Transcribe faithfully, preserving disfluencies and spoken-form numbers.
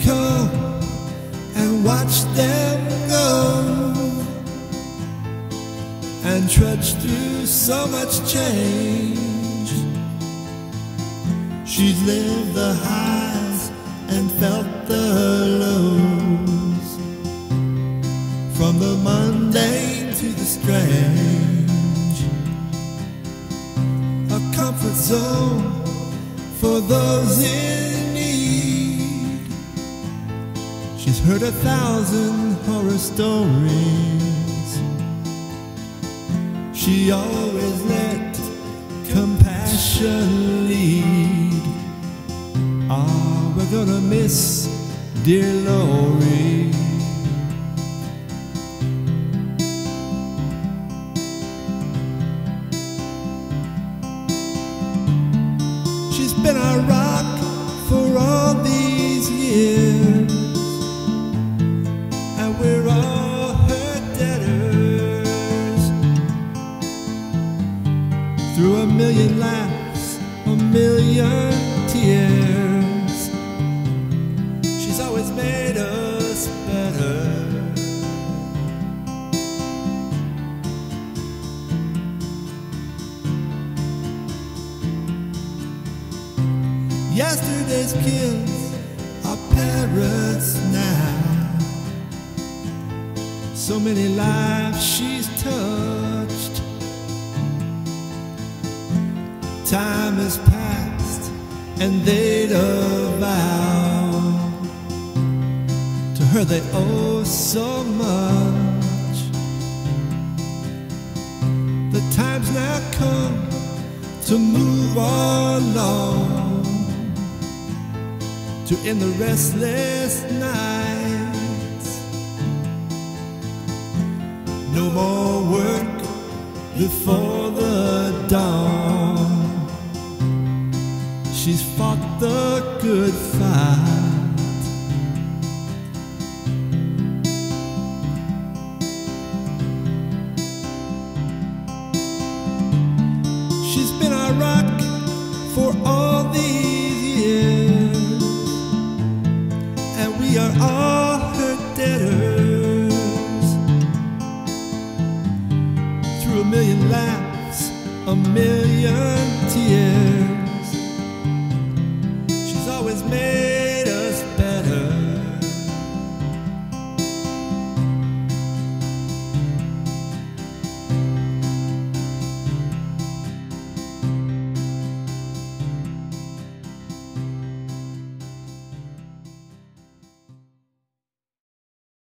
come and watch them go, and trudge through so much change. She's lived the highs and felt the lows, from the mundane to the strange. A comfort zone for those in need. She's heard a thousand horror stories. She always let compassion lead. Ah, we're gonna miss dear Laurie. She's been our rock for all these years, and we're all her debtors. Through a million laughs, a million tears, she's always made us better. Yesterday's kids are parrots now. So many lives she's touched. Time has passed and they'd avow to her they owe so much. The time's now come to move along, to end the restless nights. No more work before the dawn. She's fought the good fight. She's been our rock for all these years, and we are all her debtors. Through a million laughs, a million tears,